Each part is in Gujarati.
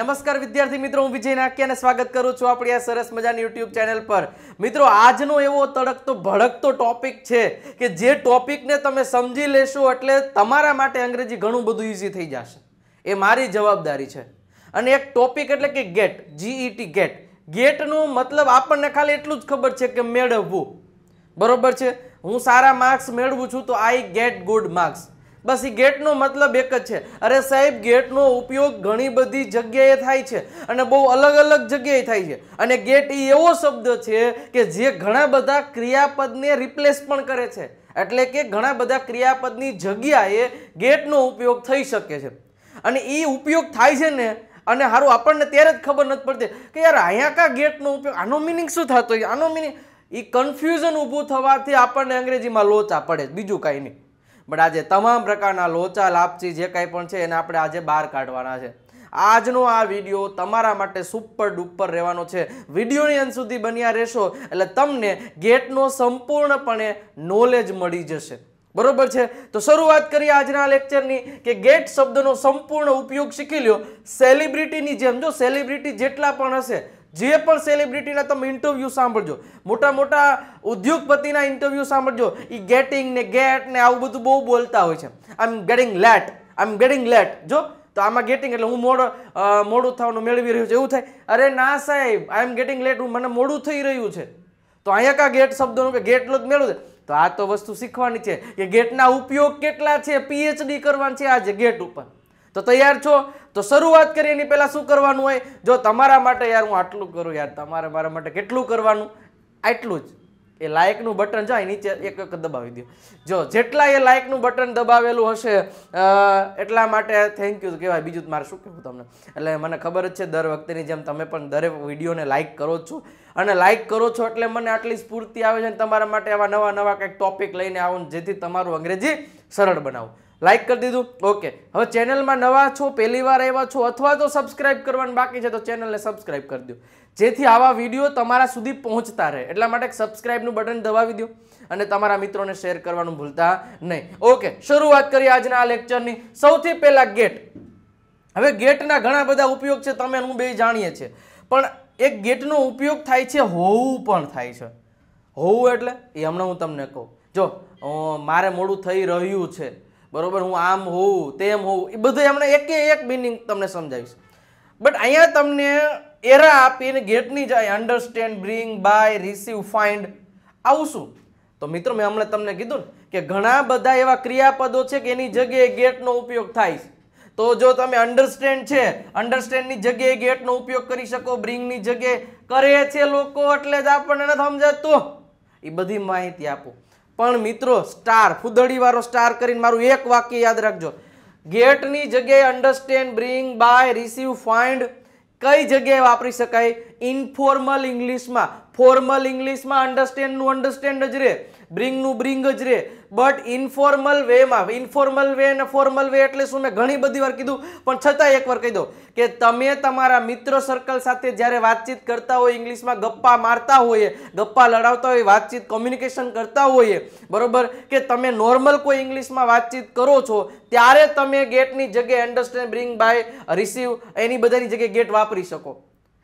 નમસ્કાર વિદ્યાર્થી મિત્રો, હું વિજય નાકિયાને સ્વાગત કરું છું આપણી આ સરસ મજાની YouTube ચેનલ પર। મિત્રો, આજનો એવો તડકતો ભડકતો ટોપિક છે કે જે ટોપિકને તમે સમજી લેશો એટલે તમારા માટે અંગ્રેજી ઘણું બધું ઈઝી થઈ જશે। એ મારી જવાબદારી છે। અને એક ટોપિક એટલે કે ગેટ, GET ગેટ। ગેટનો મતલબ આપણને ખાલી એટલું જ ખબર છે કે મેળવવું, બરોબર છે। હું સારા માર્ક્સ મેળવું છું તો આઈ ગેટ ગુડ માર્ક્સ, બસ એ ગેટનો મતલબ એક જ છે। અરે સાહેબ, ગેટનો ઉપયોગ ઘણી બધી જગ્યાએ થાય છે અને બહુ અલગ અલગ જગ્યાએ થાય છે। અને ગેટ એ એવો શબ્દ છે કે જે ઘણા બધા ક્રિયાપદને રિપ્લેસ પણ કરે છે, એટલે કે ઘણા બધા ક્રિયાપદની જગ્યાએ ગેટનો ઉપયોગ થઈ શકે છે। અને એ ઉપયોગ થાય છે ને, અને હારું આપણને ત્યારે જ ખબર નથી પડતી કે યાર અહીંયા કા ગેટનો ઉપયોગ, આનો મિનિંગ શું થતો હોય, આનો મિનિંગ, એ કન્ફ્યુઝન ઊભું થવાથી આપણને અંગ્રેજીમાં લોચા પડે, બીજું કાંઈ નહીં। બટ આજે તમામ પ્રકારના લોચા લાપસી જે કાંઈ પણ છે એને આપણે આજે બહાર કાઢવાના છે। આજનો આ વિડીયો તમારા માટે સુપર ડુપર રહેવાનો છે। વિડીયોની અંત સુધી બન્યા રહેશો એટલે તમને ગેટનો સંપૂર્ણપણે નોલેજ મળી જશે, બરોબર છે। તો શરૂઆત કરીએ આજના લેક્ચરની કે ગેટ શબ્દનો સંપૂર્ણ ઉપયોગ શીખી લ્યો। સેલિબ્રિટીની જેમ, જો સેલિબ્રિટી જેટલા પણ હશે, જે પણ સેલિબ્રિટીના તમે ઇન્ટરવ્યુ સાંભળજો, મોટા મોટા ઉદ્યોગપતિના ઇન્ટરવ્યુ સાંભળજો, એ ગેટિંગ ને ગેટ ને આવું બધું બહુ બોલતા હોય છે। I am getting late, I am getting late, જો તો આમાં ગેટિંગ એટલે હું મોડું થવાનું મેળવી રહ્યું છે એવું થાય। અરે ના સાહેબ, આઈ એમ ગેટિંગ લેટ, મને મોડું થઈ રહ્યું છે, તો અહીંયા કા ગેટ શબ્દનો ગેટલો જ મેળવું છે। તો આ તો વસ્તુ શીખવાની છે કે ગેટના ઉપયોગ કેટલા છે, PhD કરવાની છે આજે ગેટ ઉપર। તો તૈયાર છો? તો શરૂઆત કરીએ એની પહેલા શું કરવાનું હોય, જો તમારા માટે યાર હું આટલું કરું, યાર તમારે મારા માટે કેટલું કરવાનું, આટલું જ। એ લાઇકનું બટન જાય નીચે એક વખત દબાવી દો। જો જેટલા એ લાઇકનું બટન દબાવેલું હશે એટલા માટે થેન્ક યુ કહેવાય, બીજું મારે શું કહેવું તમને। એટલે મને ખબર જ છે દર વખતેની જેમ તમે પણ દરેક વિડીયોને લાઇક કરો છો, અને લાઇક કરો છો એટલે મને આટલી સ્ફૂર્તિ આવે છે ને તમારા માટે આવા નવા નવા કંઈક ટોપિક લઈને આવો જેથી તમારું અંગ્રેજી સરળ બનાવો। લાઇક કરી દીધું? ઓકે। હવે ચેનલમાં નવા છો, પહેલી વાર આવ્યા છો, અથવા તો સબસ્ક્રાઇબ કરવાનું બાકી છે તો ચેનલને સબસ્ક્રાઇબ કરી દો જેથી આવા વિડીયો તમારા સુધી પહોંચતા રહે। એટલા માટે સબસ્ક્રાઇબનું બટન દબાવી દો અને તમારા મિત્રોને શેર કરવાનું ભૂલતા નહીં। ઓકે, શરૂઆત કરીએ આજના આ લેક્ચરની। સૌથી પહેલા ગેટ। હવે ગેટના ઘણા બધા ઉપયોગ છે, તમે હું બે જાણીએ છીએ, પણ એક ગેટનો ઉપયોગ થાય છે હોવું પણ થાય છે। હોવું એટલે એ હમણાં હું તમને કહું, જો મારે મોડું થઈ રહ્યું છે, બરોબર, હું આમ હોઉં તેમ હોઉં, એ બધું હમણાં એકે એક મિનિંગ તમને સમજાવીશ। બટ અહીંયા તમને એરા આપીને ગેટની જાય understand, bring, buy, receive, find, આવું શું? તો મિત્રો મેં હમણાં તમને કીધું ને કે ઘણા બધા એવા ક્રિયાપદો છે કે એની જગ્યાએ ગેટનો ઉપયોગ થાય છે। તો જો તમે અન્ડરસ્ટેન્ડ છે, અન્ડરસ્ટેન્ડની જગ્યાએ ગેટનો ઉપયોગ કરી શકો, બ્રિંગની જગ્યાએ કરે છે લોકો એટલે જ આપણને નથી સમજાતું, એ બધી માહિતી આપો। પણ મિત્રો સ્ટાર, ફૂદડી વાળો સ્ટાર કરીને મારું એક વાક્ય યાદ રાખજો। ગેટની જગ્યાએ understand, bring, buy, receive, find કઈ જગ્યાએ વાપરી શકાય? ઇન્ફોર્મલ ઇંગ્લિશમાં। ફોર્મલ ઇંગ્લિશમાં અન્ડરસ્ટેન્ડનું અન્ડરસ્ટેન્ડ જ રહે, બ્રિંગનું બ્રિંગ જ રહે, બટ ઇન્ફોર્મલ વેમાં, ઇન્ફોર્મલ વે અને ફોર્મલ વે એટલે શું મેં ઘણી બધી વાર કીધું, પણ છતાં એકવાર કહી દો કે તમે તમારા મિત્ર સર્કલ સાથે જ્યારે વાતચીત કરતા હોય, ઇંગ્લિશમાં ગપ્પા મારતા હોઈએ, ગપ્પા લડાવતા હોય, વાતચીત કમ્યુનિકેશન કરતા હોઈએ, બરોબર, કે તમે નોર્મલ કોઈ ઇંગ્લિશમાં વાતચીત કરો છો ત્યારે તમે ગેટની જગ્યાએ અન્ડરસ્ટેન્ડ, બ્રિંગ, બાય, રિસીવ એની બધાની જગ્યાએ ગેટ વાપરી શકો।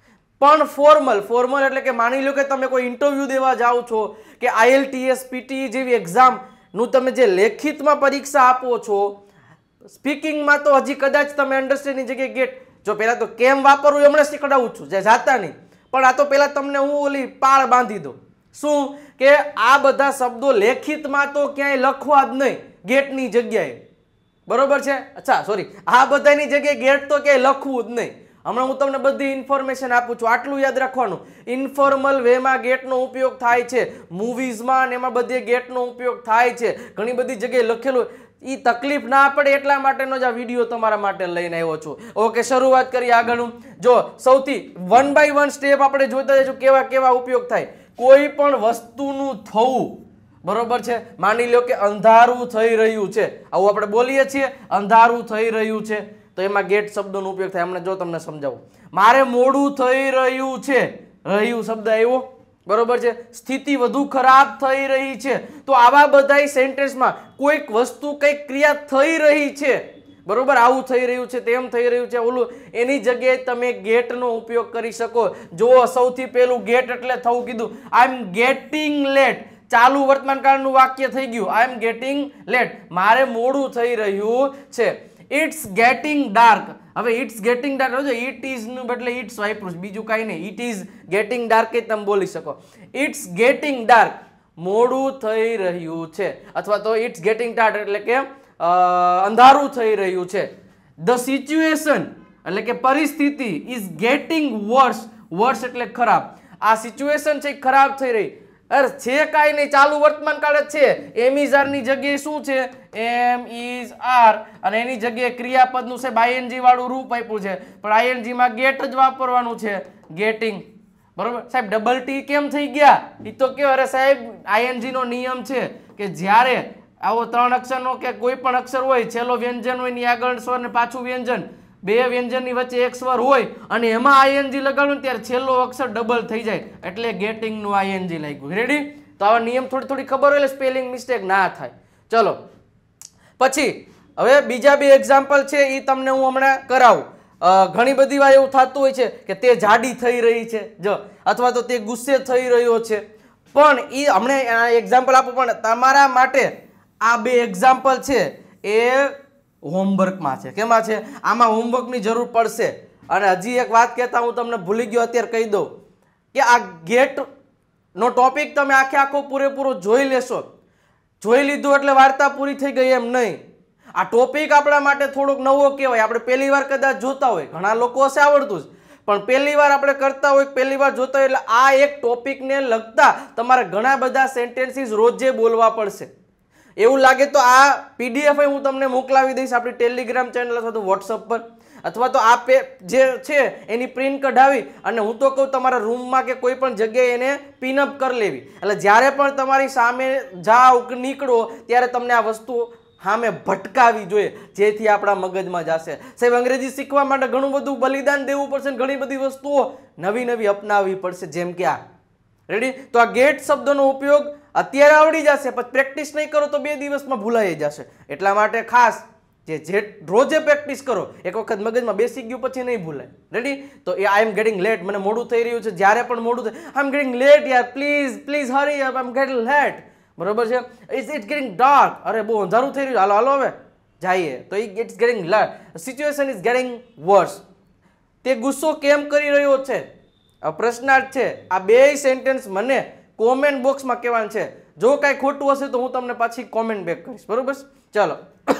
પણ ફોર્મલ એટલે કે માની લો કે તમે કોઈ ઇન્ટરવ્યુ દેવા જાઓ છો કે IELTS, PTE જેવી એક્ઝામનું તમે જે લેખિતમાં પરીક્ષા આપો છો, સ્પીકિંગમાં તો હજી કદાચ તમે અન્ડરસ્ટેન્ડની જગ્યાએ ગેટ, જો પહેલા તો કેમ વાપરવું હમણાં શીખડાવું છું, જે જાતા નહીં, પણ આ તો પહેલા તમને હું ઓલી પાળ બાંધી દઉં, શું કે આ બધા શબ્દો લેખિતમાં તો ક્યાંય લખવા જ નહીં ગેટની જગ્યાએ, બરોબર છે? અચ્છા સોરી, આ બધાની જગ્યાએ ગેટ તો ક્યાંય લખવું જ નહીં। હમણાં હું તમને બધી ઇન્ફોર્મેશન આપું છું, આટલું યાદ રાખવાનું, ઇન્ફોર્મલ વેમાં ગેટનો ઉપયોગ થાય છે, મૂવીઝમાં ને એમાં બધે ગેટનો ઉપયોગ થાય છે, ઘણી બધી જગ્યાએ લખેલું, એ તકલીફ ના પડે એટલા માટેનો જ આ વિડીયો તમારા માટે લઈને આવ્યો છું। ઓકે, શરૂઆત કરીએ આગળનું। જો સૌથી 1 by 1 સ્ટેપ આપણે જોતા જઈશું કેવા કેવા ઉપયોગ થાય। કોઈ પણ વસ્તુનું થવું, બરોબર છે, માની લો કે અંધારું થઈ રહ્યું છે, આવું આપણે બોલીએ છીએ, અંધારું થઈ રહ્યું છે, તો એમાં ગેટ શબ્દનો ઉપયોગ થાય। હમણાં જો તમને સમજાવું, મારે મોડું થઈ રહ્યું છે, રહ્યું શબ્દ આવ્યો, બરોબર છે, સ્થિતિ વધુ ખરાબ થઈ રહી છે, તો આવા બધા સેન્ટેન્સમાં કોઈક વસ્તુ કઈક ક્રિયા થઈ રહી છે, બરોબર, આવું થઈ રહ્યું છે, તેમ થઈ રહ્યું છે, ઓલું, એની જગ્યાએ તમે ગેટનો ઉપયોગ કરી શકો. જો સૌથી પહેલું ગેટ એટલે થવું કીધું, આઈ એમ ગેટિંગ લેટ, ચાલુ વર્તમાન કાળનું વાક્ય થઈ ગયું, આઈ એમ ગેટિંગ લેટ, મારે મોડું થઈ રહ્યું છે. ઇટ્સ ગેટિંગ ડાર્ક, હવે it's getting dark, it is નું બદલે ઇટ્સ વાપરું છું, બીજું કાંઈ નહીં. ઇટ ઇઝ ગેટિંગ ડાર્ક એ તમે બોલી શકો. ઇટ્સ ગેટિંગ ડાર્ક, મોડું થઈ રહ્યું છે, અથવા તો ઇટ્સ ગેટિંગ ડાર્ક એટલે કે અંધારું થઈ રહ્યું છે. ધ સિચ્યુએશન એટલે કે પરિસ્થિતિ ઇઝ ગેટિંગ વર્સ, વર્સ એટલે ખરાબ, આ સિચ્યુએશન છે ખરાબ થઈ રહી. અરે છે કાંઈ નહીં, ચાલુ વર્તમાન કાળ જ છે. એમ ઇઝ આર ની જગ્યાએ શું છે, એમ ઇઝ આર, અને એની જગ્યાએ ક્રિયાપદનું છે આઈએનજી વાળું રૂપ આપ્યું છે, પણ આઈએનજી માં ગેટ જ વાપરવાનું છે, ગેટિંગ. બરોબર સાહેબ, ડબલ ટી કેમ થઈ ગયા? એ તો કે અરે સાહેબ આઈએનજી નો નિયમ છે કે જ્યારે આવો 3 અક્ષરનો કે કોઈ પણ અક્ષર હોય, છેલ્લો વ્યંજન હોય ની આગળ સ્વર ને પાછું વ્યંજન, બે વ્યંજનની વચ્ચે એક સ્વર હોય અને એમાં આઈએનજી લગાડું ત્યારે છેલ્લો અક્ષર ડબલ થઈ જાય, એટલે ગેટિંગ નું આઈએનજી લાગ્યું. રેડી? તો આવા નિયમ થોડી ખબર હોય એટલે સ્પેલિંગ મિસ્ટેક ના થાય. ચલો પછી હવે બીજા બે એક્ઝામ્પલ છે, એ તમને હું હમણાં કરાવું. ઘણી બધી વાર એવું થતું હોય છે કે તે જાડી થઈ રહી છે, જો, અથવા તો તે ગુસ્સે થઈ રહ્યો છે, પણ એ હમણાં એક્ઝામ્પલ આપું, પણ તમારા માટે આ બે એક્ઝામ્પલ છે એ હોમવર્કમાં છે. કેમાં છે? આમાં હોમવર્કની જરૂર પડશે. અને હજી એક વાત કહેતા હું તમને ભૂલી ગયો, અત્યારે કહી દઉં કે આ ગેટ નો ટોપિક તમે આખો પૂરેપૂરો જોઈ લેશો. જોઈ લીધું એટલે વાર્તા પૂરી થઈ ગઈ એમ નહીં. આ ટોપિક આપણા માટે થોડોક નવો કહેવાય. આપણે પહેલી વાર કદાચ જોતા હોય, ઘણા લોકો હશે આવડતું જ, પણ પહેલી વાર આપણે કરતા હોય, પહેલી વાર જોતા હોય, એટલે આ એક ટોપિકને લગતા તમારે ઘણા બધા સેન્ટેન્સીસ રોજે બોલવા પડશે. એવું લાગે તો આ પીડીએફ હું તમને મોકલાવી દઈશ આપણી ટેલિગ્રામ ચેનલ અથવા તો વોટ્સઅપ પર, અથવા તો આ જે છે એની પ્રિન્ટ કઢાવી અને હું તો કહું તમારા રૂમમાં કે કોઈ પણ જગ્યાએ એને પિનઅપ કરી લેવી. એટલે જ્યારે પણ તમારી સામે જાઓ કે નીકળો ત્યારે તમને આ વસ્તુ સામે ભટકાવી જોઈએ, જેથી આપણા મગજમાં જશે. સાહેબ અંગ્રેજી શીખવા માટે ઘણું બધું બલિદાન દેવું પડશે, ઘણી બધી વસ્તુઓ નવી અપનાવવી પડશે, જેમ કે આ. રેડી? તો આ ગેટ શબ્દનો ઉપયોગ અત્યારે આવડી જશે, પછી પ્રેક્ટિસ નહીં કરો તો 2 દિવસમાં ભૂલાઈ જશે. એટલા માટે ખાસ જે રોજે પ્રેક્ટિસ કરો, એક વખત મગજમાં બેસી ગયું પછી નહીં ભૂલાય. રેડી? તો આઈ એમ ગેટિંગ લેટ, મને મોડું થઈ રહ્યું છે. જ્યારે પણ મોડું થાય, આઈ એમ ગેટિંગ લેટ યાર, please hurry up, I am getting late. બરોબર છે? ઇટ્સ ગેટિંગ ડાર્ક, અરે બહુ અંધારું થઈ રહ્યું, હાલો હવે જઈએ. તો it's getting late, situation is getting worse. તે ગુસ્સો કેમ કરી રહ્યો છે? પ્રશ્નાર્થ છે. આ બે સેન્ટેન્સ મને કોમેન્ટ બોક્સમાં કહેવાનું છે. જો કાંઈ ખોટું હશે તો હું તમને પાછી કોમેન્ટ બેક કરીશ. બરોબર? ચલો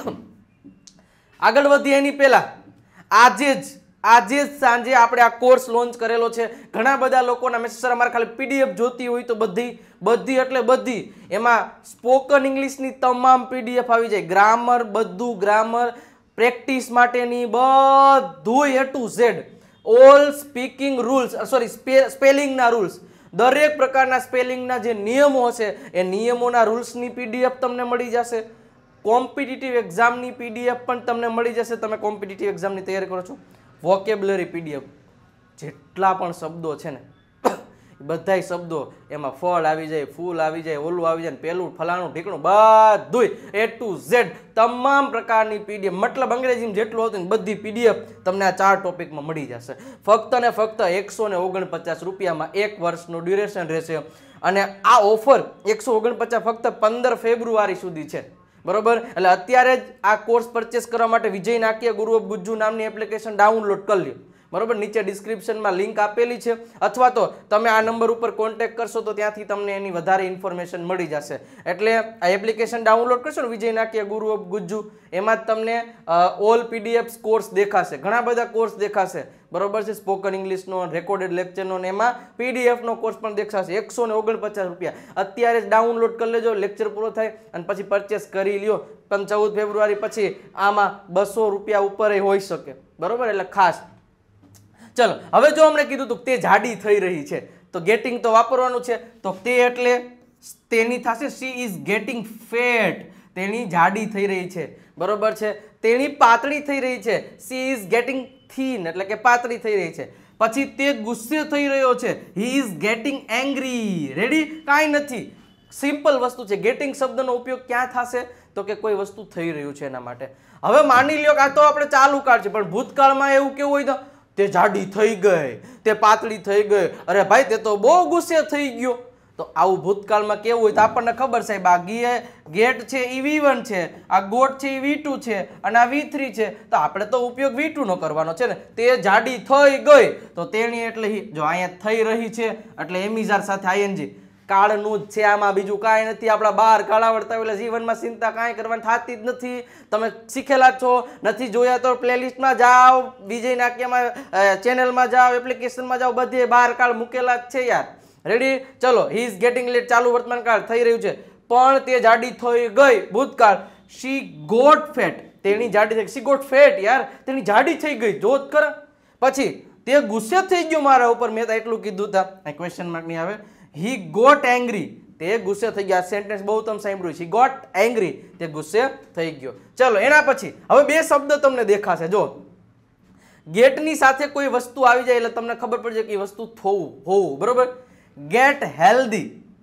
આગળ વધીએ. એની પહેલા આજે જ સાંજે આપણે આ કોર્સ લોન્ચ કરેલો છે. ઘણા બધા લોકોના મેસેજ, સર અમારે ખાલી પીડીએફ જોતી હોય તો બધી એટલે બધી, એમાં સ્પોકન ઇંગ્લિશની તમામ પીડીએફ આવી જાય. ગ્રામર, બધું ગ્રામર, પ્રેક્ટિસ માટેની બધું A to Z, all speaking rules, sorry સ્પેલિંગના રૂલ્સ, દરેક પ્રકારના સ્પેલિંગના જે નિયમો હશે એ નિયમોના રૂલ્સની પીડીએફ તમને મળી જશે. કોમ્પિટિટિવ એક્ઝામની પીડીએફ પણ તમને મળી જશે. તમે કોમ્પિટિટિવ એક્ઝામની તૈયારી કરો છો, વોકેબ્યુલરી પીડીએફ, જેટલા પણ શબ્દો છે ને બધાય શબ્દો એમાં ફળ આવી જાય, ફૂલ આવી જાય, ઓલું આવી જાય, પેલું ફલાણું ઢીકણું બધુંય A to Z તમામ પ્રકારની પીડીએફ, મતલબ અંગ્રેજીમાં જેટલું હતું ને બધી પીડીએફ તમને આ 4 ટોપિકમાં મળી જશે. ફક્ત ને ફક્ત 149 રૂપિયામાં 1 વર્ષનું ડ્યુરેશન રહેશે. અને આ ઓફર 149 ફક્ત 15 ફેબ્રુઆરી સુધી છે. બરોબર? એટલે અત્યારે જ આ કોર્સ પરચેસ કરવા માટે વિજય નાકિયા ગુરુ ઓફ ગુજ્જુ નામની એપ્લિકેશન ડાઉનલોડ કરી લ્યો. બરોબર? નીચે ડિસ્ક્રિપ્શનમાં લિંક આપેલી છે, અથવા તો તમે આ નંબર ઉપર કોન્ટેક્ટ કરશો તો ત્યાંથી તમને એની વધારે ઇન્ફોર્મેશન મળી જશે. એટલે આ એપ્લિકેશન ડાઉનલોડ કરશો ને વિજય નાકિયા ગુરુ ઓફ ગુજ્જુ, એમાં જ તમને ઓલ પીડીએફ કોર્સ દેખાશે, ઘણા બધા કોર્સ દેખાશે. બરોબર છે? સ્પોકન ઇંગ્લિશનો, રેકોર્ડેડ લેક્ચરનો, ને એમાં પીડીએફનો કોર્સ પણ દેખાશે. 149 રૂપિયા અત્યારે જ ડાઉનલોડ કરી લેજો, લેક્ચર પૂરો થાય અને પછી પરચેસ કરી લ્યો. પણ 14 ફેબ્રુઆરી પછી આમાં 200 રૂપિયા ઉપર હોઈ શકે. બરોબર? એટલે ખાસ. ચલો હવે જો અમને કીધું તું તે જાડી થઈ રહી છે, તો ગેટિંગ તો વાપરવાનું છે. તો તે એટલે તેની થશે શી ઇઝ ગેટિંગ ફેટ, તેની જાડી થઈ રહી છે. બરોબર છે? તેની પાતળી થઈ રહી છે, શી ઇઝ ગેટિંગ થીન, એટલે કે પાતળી થઈ રહી છે. પછી તે ગુસ્સે થઈ રહ્યો છે, he is getting angry. Ready? કાંઈ નથી, સિમ્પલ વસ્તુ છે. ગેટિંગ શબ્દનો ઉપયોગ ક્યાં થશે? તો કે કોઈ વસ્તુ થઈ રહ્યું છે એના માટે. હવે માની લ્યો કે આ તો આપણે ચાલુ કાળ છે, પણ ભૂતકાળમાં એવું કેવું હોય તો તે જાડી થઈ ગઈ, તે પાતળી થઈ ગઈ, અરે ભાઈ તે તો બહુ ગુસ્સે થઈ ગયો. તો આવું ભૂતકાળમાં કેવું હોય તો આપણને ખબર સાહેબ આ ગેટ છે એ V1 છે, આ ગોટ છે એ V2 છે અને આ V3 છે. તો આપણે તો ઉપયોગ V2 નો કરવાનો છે ને. તે જાડી થઈ ગઈ તો તેની એટલે જો અહીંયા થઈ રહી છે એટલે એમિઝાર સાથે ING કાળનું જ છે, આમાં બીજું કાંઈ નથી. આપણા 12 કાળ આવડતા એટલે જીવનમાં ચિંતા કાંઈ કરવાની થતી જ નથી. તમે શીખેલા છો, નથી જોયા તો પ્લેલિસ્ટમાં જાઓ, વિજય નાટ્યમાં ચેનલમાં જાઓ, એપ્લિકેશનમાં જાઓ, બધે 12 કાળ મૂકેલા જ છે યાર. રેડી? ચલો, હી ઇઝ ગેટિંગ લેટ ચાલુ વર્તમાન કાળ થઈ રહ્યું છે, પણ તે જાડી થઈ ગઈ ભૂતકાળ. શી ગોટ ફેટ, તેની જાડી થઈ, શી ગોટ ફેટ યાર, તેની જાડી થઈ ગઈ, જોત કર. પછી તે ગુસ્સે થઈ ગયો મારા ઉપર, મેં તો એટલું કીધું હતા, આ ક્વેશ્ચન માર્ક નહીં આવે. હી ગોટ એંગ્રી, તે ગુસ્સે થઈ ગયા. સેન્ટેન્સ બહુ તમે સાંભળ્યું છે, હી ગોટ એંગ્રી, તે ગુસ્સે થઈ ગયો. ચલો, એના પછી હવે બે શબ્દ તમને દેખાશે. જો ગેટની સાથે કોઈ વસ્તુ આવી જાય એટલે તમને ખબર પડી જાય કે એ વસ્તુ હોવું, બરોબર. Get healthy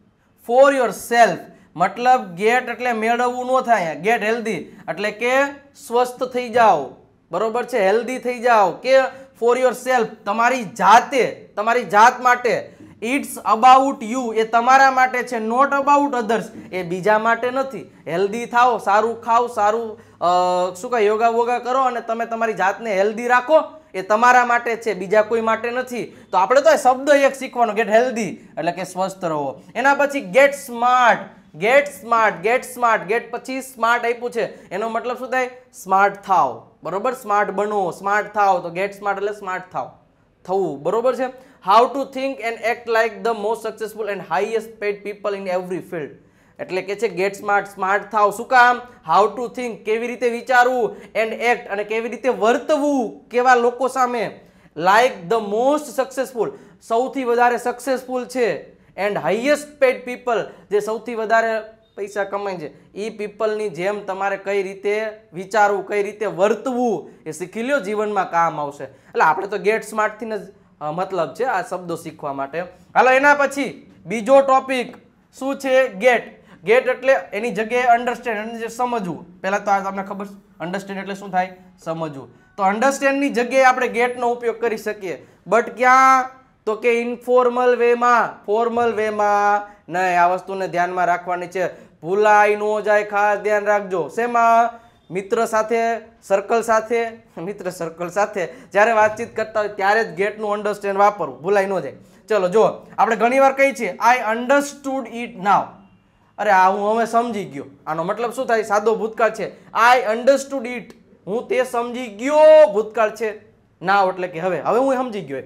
for yourself, મતલબ ગેટ એટલે મેળવવું ન થાય, ગેટ હેલ્ધી એટલે કે સ્વસ્થ થઈ જાઓ, બરોબર છે, હેલ્ધી થઈ જાઓ. કે ફોર યોર સેલ્ફ, તમારી જાતે, તમારી જાત માટે. ઇટ્સ અબાઉટ યુ, એ તમારા માટે છે, નોટ અબાઉટ અધર્સ, એ બીજા માટે નથી. હેલ્ધી થાઓ, સારું ખાઓ, સારું શું કહે યોગા વોગા કરો અને તમે તમારી જાતને હેલ્ધી રાખો, એ તમારા માટે છે, બીજા કોઈ માટે નથી. તો આપણે તો શબ્દ એક શીખવાનો, ગેટ હેલ્ધી એટલે કે સ્વસ્થ રહો. એના પછી get smart, get smart, get smart, get પછી સ્માર્ટ આપ્યું છે, એનો મતલબ શું થાય? સ્માર્ટ થાવ, બરોબર. સ્માર્ટ બનો, સ્માર્ટ થાવ. તો ગેટ સ્માર્ટ એટલે સ્માર્ટ થાવ, થવું, બરોબર છે. How to think and act like the most successful and highest paid people in every field, એટલે કે છે ગેટ સ્માર્ટ, સ્માર્ટ થાવ. શું કામ? હાઉ ટુ થિંક, કેવી રીતે વિચારવું, એન્ડ એક્ટ અને કેવી રીતે વર્તવું, કેવા લોકો સામે, લાઈક ધ મોસ્ટ સક્સેસફુલ, સૌથી વધારે સક્સેસફુલ છે, એન્ડ હાઈએસ્ટ પેડ પીપલ, જે સૌથી વધારે પૈસા કમાય છે, એ પીપલની જેમ તમારે કઈ રીતે વિચારવું, કઈ રીતે વર્તવું, એ શીખી લ્યો, જીવનમાં કામ આવશે. એટલે આપણે તો ગેટ સ્માર્ટથી જ મતલબ છે આ શબ્દો શીખવા માટે. હાલો, એના પછી બીજો ટોપિક શું છે? ગેટ. ગેટ એટલે એની જગ્યાએ અન્ડરસ્ટેન્ડ, સમજવું. પહેલા તો આ તમને ખબર, અન્ડરસ્ટેન્ડ એટલે શું થાય? સમજવું. તો અન્ડરસ્ટેન્ડની જગ્યાએ આપણે ગેટનો ઉપયોગ કરી શકીએ, બટ ક્યાં? તો કે ઇન્ફોર્મલ વેમાં, ફોર્મલ વેમાં નહીં. આ વસ્તુને ધ્યાનમાં રાખવાની છે, ભૂલાઈ ન જાય, ખાસ ધ્યાન રાખજો. શેમાં? મિત્ર સાથે, સર્કલ સાથે, મિત્ર સર્કલ સાથે જ્યારે વાતચીત કરતા હોય ત્યારે જ ગેટનું અન્ડરસ્ટેન્ડ વાપરવું, ભૂલાઈ ન જાય. ચલો, જો આપણે ઘણીવાર કહીએ છીએ આઈ અન્ડરસ્ટુડ ઇટ નાવ, અરે આ હું હવે સમજી ગયો. આનો મતલબ શું થાય? સાદો ભૂતકાળ છે. આઈ અન્ડરસ્ટુડ ઇટ, હું તે સમજી ગયો, ભૂતકાળ છે. નાવ એટલે કે હવે હું સમજી ગયો,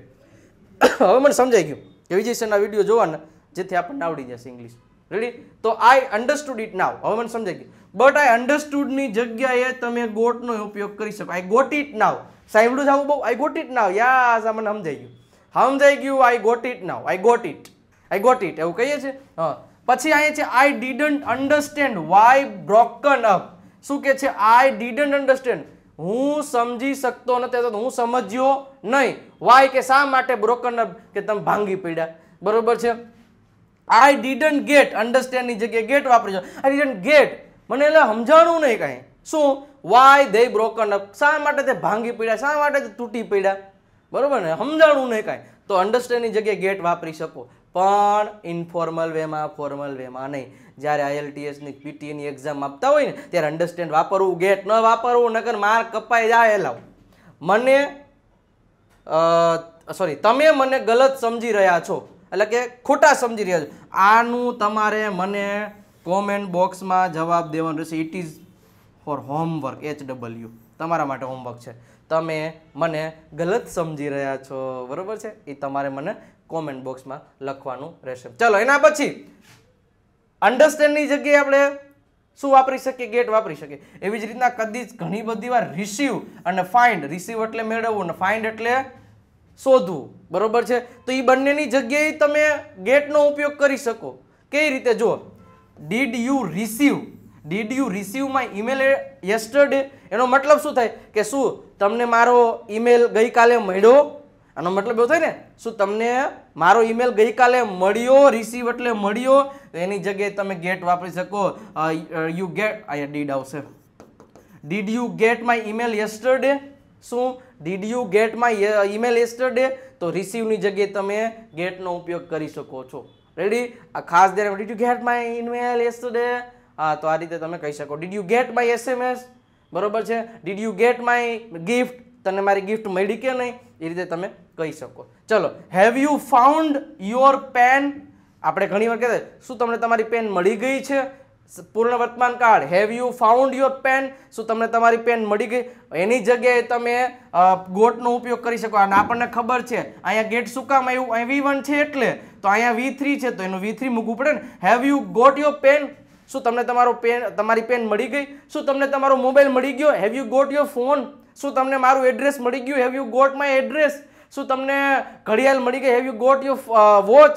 હવે મને સમજાઈ ગયું. કે વિજય સરના વિડીયો જોવાના, જેથી આપણને આવડી જશે ઇંગ્લિશ. રેડી? તો આઈ અન્ડરસ્ટુડ ઇટ નાવ, હવે મને સમજાઈ ગયું. બટ આઈ અન્ડરસ્ટુડની જગ્યાએ તમે ગોટનો ઉપયોગ કરી શકો. આઈ ગોટ ઇટ નાવ, સાંભળ્યું છે આવું બહુ? આઈ ગોટ ઇટ નાવ, યાસ, આ મને સમજાઈ ગયું, સમજાઈ ગયું. I got it now, I got it, I got it એવું કહીએ છીએ. હા, પછી અહીંયા છે I didn't understand why broken up. શું કે છે? આઈ ડીડન્ટ અન્ડરસ્ટેન્ડ, હું સમજી શકતો નથી, હું સમજ્યો નહીં. વાય કે શા માટે બ્રોકન અપ, કે તમે ભાંગી પડ્યા, બરોબર છે. આઈ ડીડન્ટ ગેટ, અન્ડરસ્ટેન્ડની જગ્યાએ ગેટ વાપરી છે. આઈ ડીડન્ટ ગેટ, મને એટલે સમજાણું નહીં કાંઈ. શું? વાય ધે બ્રોકન અપ, શા માટે તે ભાંગી પડ્યા, શા માટે તે તૂટી પડ્યા, બરોબર ને? સમજાણું નહીં કાંઈ. તો અન્ડરસ્ટેન્ડની જગ્યાએ ગેટ વાપરી શકો, પણ ઇન્ફોર્મલ વેમાં, ફોર્મલ વેમાં નહીં. જ્યારે IELTSની PTEની એક્ઝામ આપતા હોય ને ત્યારે અન્ડરસ્ટેન્ડ વાપરવું, ગેટ ન વાપરવું, નકર માર્ક કપાઈ જાય. એલાવ મને તમે મને ગલત સમજી રહ્યા છો, એટલે કે ખોટા સમજી રહ્યા છો. આનું તમારે મને કોમેન્ટ બોક્સમાં જવાબ દેવાનો રહેશે. It is for homework, HW, તમારા માટે હોમવર્ક છે. તમે મને ગલત સમજી રહ્યા છો, બરોબર છે? એ તમારે મને કોમેન્ટ બોક્સમાં લખવાનું રહેશે. ચલો, એના પછી અન્ડરસ્ટેન્ડની જગ્યાએ આપણે શું વાપરી શકીએ? ગેટ વાપરી શકીએ. એવી જ રીતના કદી ઘણી બધી વાર રિસીવ અને ફાઇન્ડ, રિસીવ એટલે મેળવવું અને ફાઇન્ડ એટલે શોધવું, બરોબર છે? તો એ બંનેની જગ્યાએ તમે ગેટનો ઉપયોગ કરી શકો. કઈ રીતે? જો did you receive, did you receive my email yesterday, એનો મતલબ શું થાય? કે શું તમને મારો ઈમેલ ગઈકાલે મળ્યો? આનો મતલબ એવો થાય ને, શું તમને મારો ઈમેલ ગઈકાલે મળ્યો? રિસીવ એટલે મળ્યો. તો એની જગ્યાએ તમે ગેટ વાપરી શકો. યુ ગેટ, અહીંયા ડીડ આવશે. Did you get my email yesterday? શું did you get my email yesterday? તો રિસીવની જગ્યાએ તમે ગેટનો ઉપયોગ કરી શકો છો. રેડી? આ ખાસ ધ્યાન, did you get my email yesterday? હા, તો આ રીતે તમે કહી શકો. Did you get my SMS? બરોબર છે. Did you get my gift? તને મારી ગિફ્ટ મળી કે નહીં? એ રીતે તમે કહી શકો. ચલો, have you found your pen? આપણે ઘણી વાર કહેતા શું તમને તમારી પેન મળી ગઈ છે? પૂર્ણ વર્તમાન કાળ, have you found your pen? શું તમને તમારી પેન મળી ગઈ? એની જગ્યાએ તમે ગોટનો ઉપયોગ કરી શકો. અને આપણને ખબર છે અહીંયા ગેટ શું કામ આવ્યું? અહીં V1 છે એટલે, તો અહીંયા V3 છે તો એનું V3 મૂકવું પડે ને. Have you got your pen? શું તમને તમારી પેન મળી ગઈ? શું તમને તમારો મોબાઈલ મળી ગયો? Have you got your phone? શું તમને મારું એડ્રેસ મળી ગયું? Have you got my address? શું તમને ઘડિયાળ મળી ગઈ? Have you got your watch?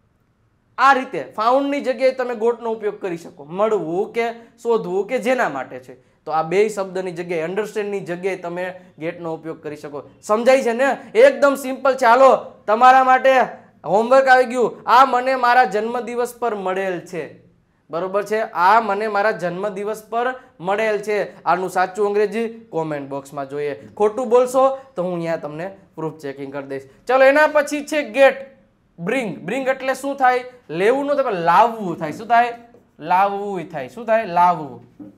આ રીતે ફાઉન્ડની જગ્યાએ તમે ગોટનો ઉપયોગ કરી શકો. મળવું કે શોધવું કે જેના માટે છે. તો આ બે શબ્દની જગ્યાએ, અન્ડરસ્ટેન્ડની જગ્યાએ તમે ગેટનો ઉપયોગ કરી શકો. સમજાય છે ને? એકદમ સિમ્પલ. ચાલો, તમારા માટે હોમવર્ક આવી ગયું. આ મને મારા જન્મદિવસ પર મળેલ છે. બરોબર છે? આ મને મારા જન્મદિવસ પર મળેલ છે. આનું સાચું અંગ્રેજી કોમેન્ટ બોક્સમાં જોઈએ. ખોટું બોલશો તો હું અહીંયા તમને પ્રૂફ ચેકિંગ કરી દઈશ. ચલો, એના પછી છે ગેટ. બ્રિંગ. બ્રિંગ એટલે શું થાય? લેવું નો થાય, લાવવું થાય. શું થાય? લાવવું થાય. શું થાય? લાવવું.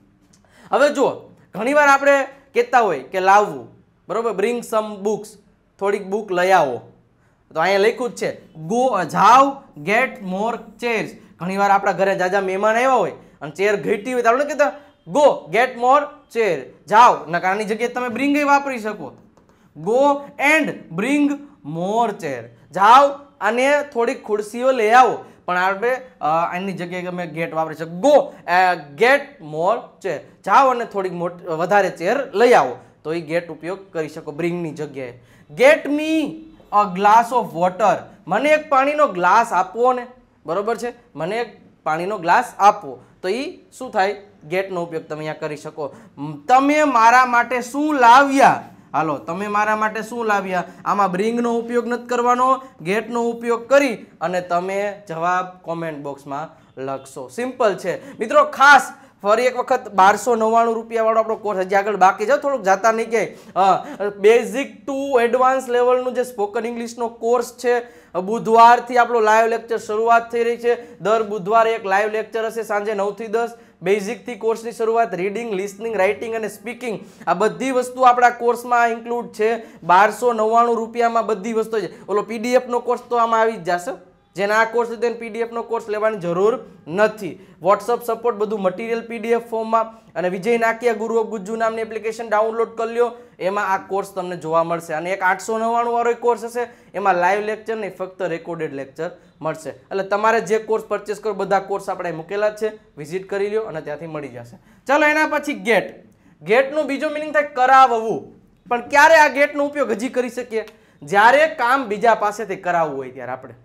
હવે જુઓ, ઘણીવાર આપણે કહેતા હોય કે લાવવું, બરોબર, બ્રિંગ સમ બુક્સ, થોડીક બુક લઈ આવો. તો અહીંયા લખ્યું જ છે ગો, જાવ, ગેટ મોર ચેર્સ. ઘણીવાર આપણા ઘરે જાજા મહેમાન આવ્યા હોય અને ચેર ઘટી હોય તો આપણે કહેતા ગો ગેટ મોર ચેર, જાવ. નકારની જગ્યાએ તમે બ્રિંગ વાપરી શકો. Go and bring more chair. જાવ અને થોડીક ખુરશીઓ લઈ આવો. પણ આપણે એની જગ્યાએ અમે ગેટ વાપરી શકીએ. Go get more chair. જાઓ અને થોડીક વધારે ચેર લઈ આવો. તો એ ગેટ ઉપયોગ કરી શકો બ્રિંગની જગ્યાએ. Get me a glass of water. મને એક પાણીનો ગ્લાસ આપો ને. બરોબર છે? મને એક પાણીનો ગ્લાસ આપો. તો એ શું થાય? ગેટનો ઉપયોગ તમે અહીંયા કરી શકો. તમે મારા માટે શું લાવ્યા? હાલો, તમે મારા માટે શું લાવ્યા? આમાં બ્રિંગનો ઉપયોગ નથી કરવાનો, ગેટનો ઉપયોગ કરી અને તમે જવાબ કોમેન્ટ બોક્સમાં લખશો. સિમ્પલ છે મિત્રો. ખાસ ફરી એક વખત 1299 રૂપિયાવાળો આપણો કોર્સ હજી આગળ બાકી છે. થોડુંક જાતા નહીં ક્યાંય. બેઝિક ટુ એડવાન્સ લેવલનું જે સ્પોકન ઇંગ્લિશનો કોર્સ છે, બુધવારથી આપણો લાઈવ લેક્ચર શરૂઆત થઈ રહી છે. દર બુધવારે એક લાઈવ લેક્ચર હશે સાંજે 9 થી 10. બેઝિકથી કોર્સની શરૂઆત. રીડિંગ, લિસનિંગ, રાઇટિંગ અને સ્પીકિંગ, આ બધી વસ્તુ આપણા કોર્સમાં ઇન્ક્લુડ છે. 1299 રૂપિયામાં બધી વસ્તુ છે. ઓલો પીડીએફનો કોર્સ તો આમાં આવી જ જશે. જેને આ કોર્સ લીધો એને પીડીએફનો કોર્સ લેવાની જરૂર નથી. વોટ્સઅપ સપોર્ટ બધું મટીરિયલ પીડીએફ ફોર્મમાં. અને વિજય નાકિયા ગુરુ ઓફ ગુજ્જુ નામની એપ્લિકેશન ડાઉનલોડ કરી લ્યો. એમાં આ કોર્સ તમને જોવા મળશે. અને એક 899 વાળો કોર્સ હશે, એમાં લાઈવ લેક્ચર નહીં, ફક્ત રેકોર્ડેડ લેક્ચર મળશે. એટલે તમારે જે કોર્સ પરચેસ કરો, બધા કોર્સ આપણે મૂકેલા જ છે. વિઝિટ કરી લ્યો અને ત્યાંથી મળી જશે. ચાલો, એના પછી ગેટ. ગેટનો બીજો મિનિંગ થાય કરાવવું. પણ ક્યારે આ ગેટનો ઉપયોગ હજી કરી શકીએ? જ્યારે કામ બીજા પાસેથી કરાવવું હોય ત્યારે. આપણે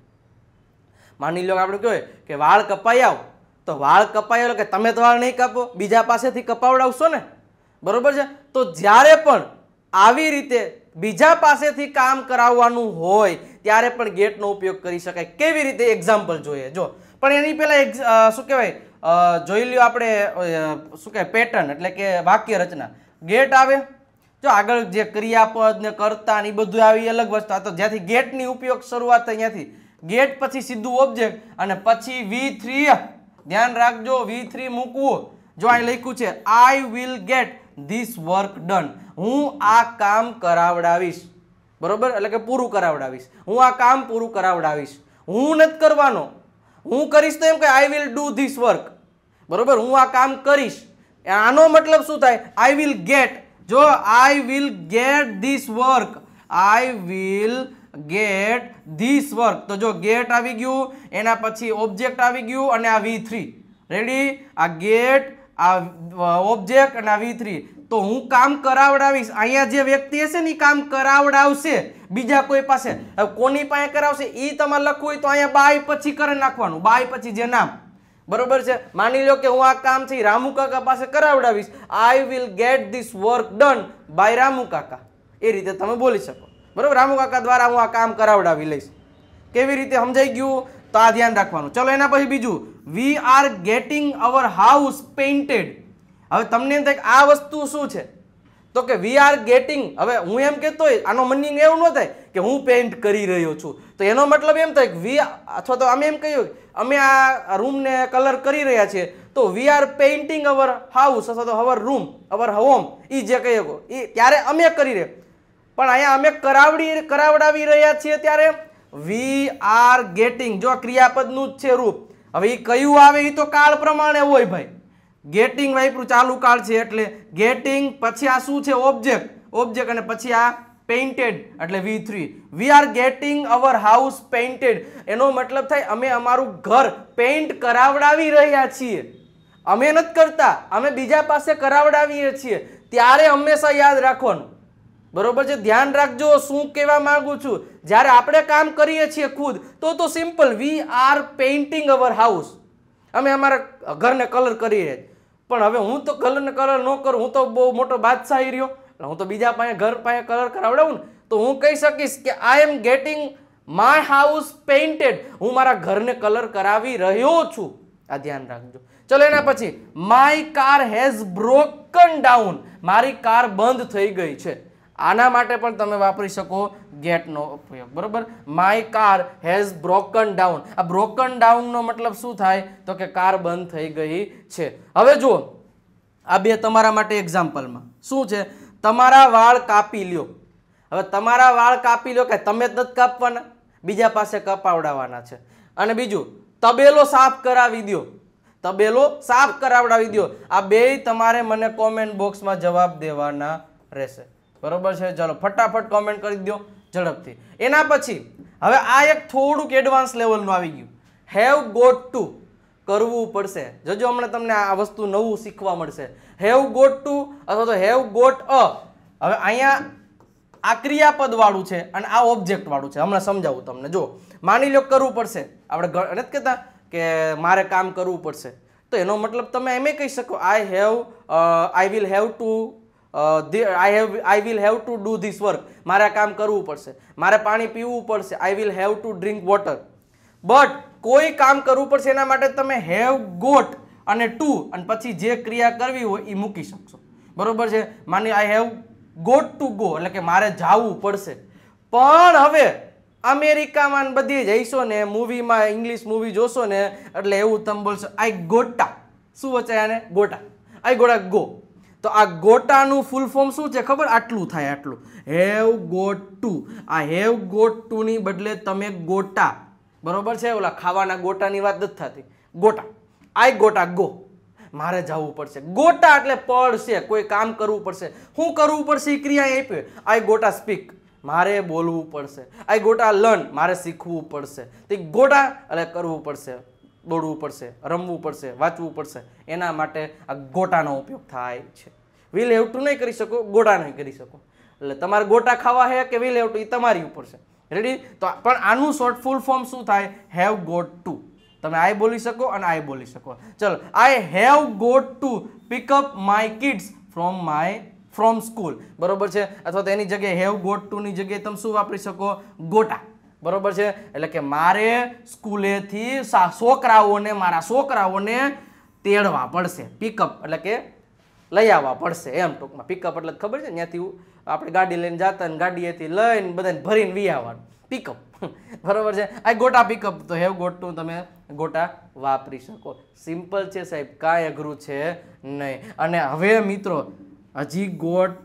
માની લો આપણે કહેવાય કે વાળ કપાઈ આવ, તો વાળ કપાઈ આવ કે તમે તો વાળ નહીં કાપો, બીજા પાસેથી કપાવડાવશો ને. બરોબર છે? તો જ્યારે પણ આવી રીતે બીજા પાસેથી કામ કરાવવાનું હોય ત્યારે પણ ગેટનો ઉપયોગ કરી શકાય. કેવી રીતે? એક્ઝામ્પલ જોઈએ. જો, પણ એની પહેલા શું કહેવાય, જોઈ લ્યો આપણે શું કહેવાય પેટર્ન, એટલે કે વાક્ય રચના. ગેટ આવે, જો આગળ જે ક્રિયાપદ ને કર્તા ને એ બધું આવી અલગ વસ્તુ. આ તો જ્યાંથી ગેટની ઉપયોગ શરૂઆત થાય ત્યાંથી ગેટ, પછી સીધું ઓબ્જેક્ટ અને પછી V3. ધ્યાન રાખજો, V3 મૂકવું. જો અહીં લખ્યું છે I will get this work done. હું આ કામ કરાવડાવીશ. બરોબર? એટલે કે પૂરું કરાવડાવીશ. હું આ કામ પૂરું કરાવડાવીશ. હું નથી કરવાનો, હું કરીશ તો એમ કે I will do this work. બરોબર? હું આ કામ કરીશ. આનો મતલબ શું થાય? I will get. જો I will get this work, I will get this work. તો જો ગેટ આવી ગયું, એના પછી ઓબ્જેક્ટ આવી ગયું અને આ V3. રેડી? આ ગેટ, આ ઓબ્જેક્ટ અને આ V3. તો હું કામ કરાવડાવીશ. અહીંયા જે વ્યક્તિ હશે ને એ કામ કરાવડાવશે બીજા કોઈ પાસે. હવે કોની પાસે કરાવશે એ તમારે લખવું હોય તો અહીંયા બાય પછી કરી નાખવાનું. બાય પછી જે નામ. બરોબર છે? માની લો કે હું આ કામ છે રામુ કાકા પાસે કરાવડાવીશ. I will get this work done by Ramu કાકા. એ રીતે તમે બોલી શકો. બરોબર? રામુ કાકા દ્વારા હું આ કામ કરાવડાવી લઈશ. કેવી રીતે? સમજાઈ ગયું? તો આ ધ્યાન રાખવાનું. ચલો, એના પછી બીજું we are getting our house painted. હવે તમને એમ થાય કે આ વસ્તુ શું છે, તો કે વી આર ગેટિંગ, હવે હું એમ કહેતો હોય આનો મિનિંગ એવું ન થાય કે હું પેઇન્ટ કરી રહ્યો છું, તો એનો મતલબ એમ થાય કે વી, અથવા તો અમે એમ કહ્યું અમે આ રૂમને કલર કરી રહ્યા છીએ, તો we are painting our house અથવા તો અવર રૂમ, અવર હોમ, એ જે કહીએ એ ત્યારે અમે કરી રહ્યા. પણ અહીંયા અમે કરાવડાવી રહ્યા છીએ ત્યારે વી આર ગેટિંગ, જો ક્રિયાપદનું જ છે રૂપ. હવે એ કયું આવે એ તો કાળ પ્રમાણે હોય ભાઈ. ગેટિંગ વાપરું ચાલુ કાળ છે એટલે ગેટિંગ, પછી આ શું છે ઓબ્જેક્ટ અને પછી આ પેઇન્ટેડ એટલે V3. We are getting our house painted, એનો મતલબ થાય અમે અમારું ઘર પેઇન્ટ કરાવડાવી રહ્યા છીએ. અમે નથી કરતા, અમે બીજા પાસે કરાવડાવીએ છીએ. ત્યારે હંમેશા યાદ રાખવાનું, બરોબર છે? ધ્યાન રાખજો શું કહેવા માંગુ છું. જ્યારે આપણે કામ કરીએ છીએ ખુદ તો simple we are painting our house, અમે અમારા ઘરને કલર કરી રહ્યા. પણ હવે હું તો કલર ન કરું, હું તો બહુ મોટો બાદશાહી રહ્યો, હું તો બીજા પાસે ઘર પાસે કલર કરાવડાવું ને, તો હું કહી શકીશ કે I am getting my house painted, હું મારા ઘરને કલર કરાવી રહ્યો છું. આ ધ્યાન રાખજો. ચલો એના પછી my car has broken down, મારી કાર બંધ થઈ ગઈ છે. આના માટે પણ તમે વાપરી શકો ગેટનો ઉપયોગ, બરોબર? My car has broken down. આ બ્રોકન ડાઉનનો મતલબ શું થાય, તો કે કાર બંધ થઈ ગઈ છે. હવે જુઓ આ બે તમારા માટે એક્ઝામ્પલમાં શું છે, તમારા વાળ કાપી લ્યો. હવે તમારા વાળ કાપી લ્યો કે તમે જ નથી કાપવાના, બીજા પાસે કપાવડાવવાના છે. અને બીજું તબેલો સાફ કરાવી દો, તબેલો સાફ કરાવડાવી દો. આ બે તમારે મને કોમેન્ટ બોક્સમાં જવાબ દેવાના રહેશે, બરોબર છે? ચલો ફટાફટ કોમેન્ટ કરી દો ઝડપથી. એના પછી હવે આ એક થોડુંક એડવાન્સ લેવલનું આવી ગયું, હેવ ગોટ ટુ, કરવું પડશે. જોજો હમણાં તમને આ વસ્તુ નવું શીખવા મળશે. હેવ ગોટ ટુ અથવા તો હેવ ગોટ અ. હવે અહીંયા આ ક્રિયાપદ વાળું છે અને આ ઓબ્જેક્ટ વાળું છે. હમણાં સમજાવું તમને. જો માની લો કરવું પડશે, આપણે નથી કહેતા કે મારે કામ કરવું પડશે, તો એનો મતલબ તમે એમ કહી શકો I will have to I will have to do this work, મારે કામ કરવું પડશે, મારે પાણી પીવું પડશે, I will have to drink water. But કોઈ કામ કરવું પડશે એના માટે તમે હેવ ગોટ અને ટુ અને પછી જે ક્રિયા કરવી હોય એ મૂકી શકશો, બરોબર છે? માની I have got to go એટલે કે મારે જવું પડશે. પણ હવે અમેરિકામાં બધી જઈશો ને, મૂવીમાં ઇંગ્લિશ મૂવી જોશો ને, એટલે એવું તમે બોલશો આઈ ગોટા. શું વચાય આને? ગોટા. આઈ ગોટા ગો. તો આ ગોટાનું ફૂલ ફોર્મ શું છે ખબર? આટલું થાય, આટલું. Have got to. આ હેવ ગોટ ટુ ની બદલે તમે ગોટા, બરોબર છે? ઓલા ખાવાના ગોટાની વાત નથી થતી, ગોટા. આઈ ગોટા ગો, મારે જવું પડશે. ગોટા એટલે પડશે, કોઈ કામ કરવું પડશે. શું કરવું પડશે? એ ક્રિયા આપી. આઈ ગોટા સ્પીક, મારે બોલવું પડશે. આઈ ગોટા લર્ન, મારે શીખવું પડશે. તો ગોટા એટલે કરવું પડશે, દોડવું પડશે, રમવું પડશે, વાંચવું પડશે. એના માટે આ ગોટાનો ઉપયોગ થાય છે. વિલ હેવ ટુ નહીં કરી શકો, ગોટા નહીં કરી શકો. એટલે તમારે ગોટા ખાવા છે કે વિલ હેવ ટુ એ તમારી ઉપર છે. રેડી? તો પણ આનું શોર્ટ ફૂલ ફોર્મ શું થાય? Have got to. તમે આઈ બોલી શકો અને આઈ બોલી શકો. ચલો, I have got to pick up my kids from school, બરોબર છે? અથવા તો એની જગ્યાએ હેવ ગોટ ટુ ની જગ્યાએ તમે શું વાપરી શકો? ગોટા, બરોબર છે? એટલે કે મારે સ્કૂલેથી મારા છોકરાઓને તેડવા પડશે. પિકઅપ એટલે કે લઈ આવવા પડશે એમ ટૂંકમાં. પિકઅપ એટલે ખબર છે, ત્યાંથી આપણે ગાડી લઈને જતા ને ગાડીએથી લઈને બધાને ભરીને વી આવવાનું, પિકઅપ, બરોબર છે? આ ગોટા પિકઅપ. તો હેવ ગોટ ટુ તમે ગોટા વાપરી શકો. સિમ્પલ છે સાહેબ, કાંઈ અઘરું છે નહીં. અને હવે મિત્રો હજી ગોટ,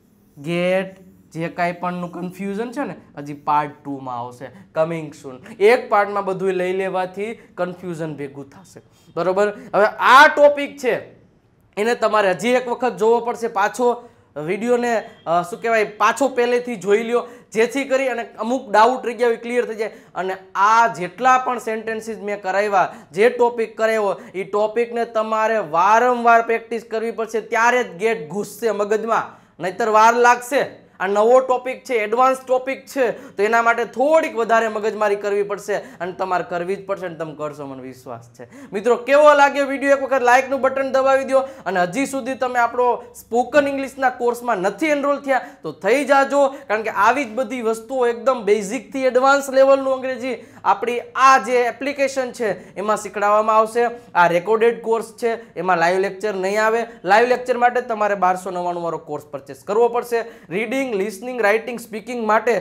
ગેટ જે કાંઈ પણનું કન્ફ્યુઝન છે ને, હજી પાર્ટ 2 માં આવશે, કમિંગ સૂન. એક પાર્ટમાં બધું લઈ લેવાથી કન્ફ્યુઝન ભેગું થશે, બરોબર? હવે આ ટોપિક છે એને તમારે હજી એક વખત જોવો પડશે, પાછો વિડીયોને શું કહેવાય, પાછો પહેલેથી જોઈ લ્યો, જેથી કરી અને અમુક ડાઉટ રહી ગયા ક્લિયર થઈ જાય. અને આ જેટલા પણ સેન્ટેન્સીસ મેં કરાવ્યા, જે ટોપિક કરાવ્યો, એ ટોપિકને તમારે વારંવાર પ્રેક્ટિસ કરવી પડશે, ત્યારે જ ગેટ ઘૂસશે મગજમાં, નહીતર વાર લાગશે. આ નવો ટોપિક છે, એડવાન્સ ટોપિક છે, તો એના માટે થોડીક વધારે મગજમારી કરવી પડશે અને તમારે કરવી જ પડશે અને તમે કરશો, મને વિશ્વાસ છે. મિત્રો કેવો લાગ્યો વિડીયો? એક વખત લાઇકનું બટન દબાવી દો અને હજી સુધી તમે આપણો સ્પોકન ઇંગ્લિશના કોર્સમાં નથી એનરોલ થયા તો થઈ જાજો, કારણ કે આવી જ બધી વસ્તુઓ એકદમ બેઝિકથી એડવાન્સ લેવલનું અંગ્રેજી આપણી આ જે એપ્લિકેશન છે એમાં શીખડાવવામાં આવશે. આ રેકોર્ડેડ કોર્સ છે, એમાં લાઈવ લેક્ચર નહીં આવે. લાઈવ લેક્ચર માટે તમારે 1299 વાળો કોર્સ પરચેસ કરવો પડશે. રીડિંગ, લિસનિંગ, રાઇટિંગ, સ્પીકિંગ માટે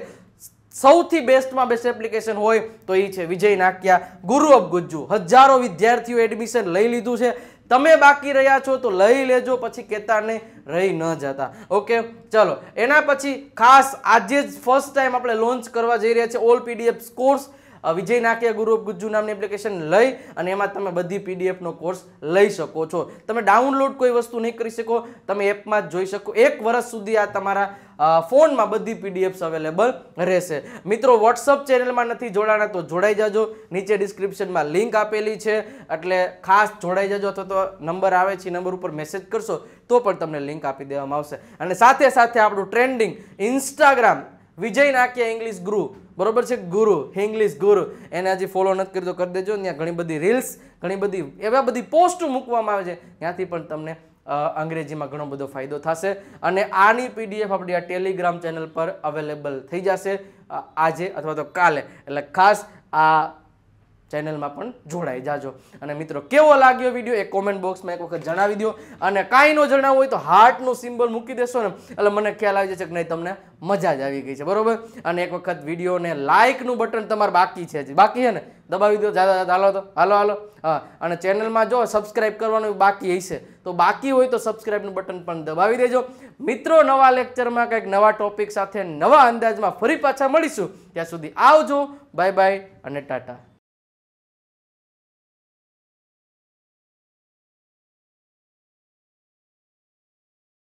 સૌથી બેસ્ટમાં બેસ્ટ એપ્લિકેશન હોય તો એ છે વિજય નાકિયા ગુરુ ઓફ ગુજ્જુ. હજારો વિદ્યાર્થીઓ એડમિશન લઈ લીધું છે. તમે બાકી રહ્યા છો તો લઈ લેજો, પછી કહેતા નહીં રહી ન જતા. ઓકે, ચલો એના પછી ખાસ આજે જ ફર્સ્ટ ટાઈમ આપણે લોન્ચ કરવા જઈ રહ્યા છે all PDF course. Vijay Nakiya guru of Gujju નામની એપ્લિકેશન લઈ અને એમાં તમે બધી પીડીએફનો કોર્સ લઈ શકો છો. તમે ડાઉનલોડ કોઈ વસ્તુ નહીં કરી શકો, તમે એપમાં જ જોઈ શકો. 1 વર્ષ સુધી આ તમારા ફોનમાં બધી પીડીએફ્સ અવેલેબલ રહેશે. મિત્રો વોટ્સઅપ ચેનલમાં નથી જોડાણા તો જોડાઈ જાજો, નીચે ડિસ્ક્રિપ્શનમાં લિંક આપેલી છે, એટલે ખાસ જોડાઈ જાજો. અથવા તો નંબર આવે છે, નંબર ઉપર મેસેજ કરશો તો પણ તમને લિંક આપી દેવામાં આવશે. અને સાથે સાથે આપણું trending Instagram Vijay Nakiya English guru, બરોબર છે, ગુરુ ઇંગ્લિશ ગુરુ, એને હજી ફોલો નથી કરી તો કરી દેજો. ત્યાં ઘણી બધી રીલ્સ, ઘણી બધી એવા બધી પોસ્ટ મૂકવામાં આવે છે, ત્યાંથી પણ તમને અંગ્રેજીમાં ઘણો બધો ફાયદો થશે. અને આની પીડીએફ આપણી આ ટેલિગ્રામ ચેનલ પર અવેલેબલ થઈ જશે આજે અથવા તો કાલે, એટલે ખાસ આ ચેનલમાં પણ જોડાઈ જાજો. અને મિત્રો કેવો લાગ્યો વિડીયો એ કોમેન્ટ બોક્સમાં એક વખત જણાવી દો. અને કાંઈ ન જણાવવું હોય તો હાર્ટનું સિમ્બોલ મૂકી દેશો ને એટલે મને ખ્યાલ આવી જશે કે નહીં તમને મજા જ આવી ગઈ છે, બરોબર. અને એક વખત વિડીયોને લાઇકનું બટન તમારે બાકી છે, બાકી છે ને દબાવી દો. હાલો તો હાલો. હા, અને ચેનલમાં જો સબસ્ક્રાઇબ કરવાનું બાકી હશે તો બાકી હોય તો સબસ્ક્રાઇબનું બટન પણ દબાવી દેજો. મિત્રો નવા લેક્ચરમાં કંઈક નવા ટોપિક સાથે નવા અંદાજમાં ફરી પાછા મળીશું. ત્યાં સુધી આવજો, બાય બાય અને ટાટા.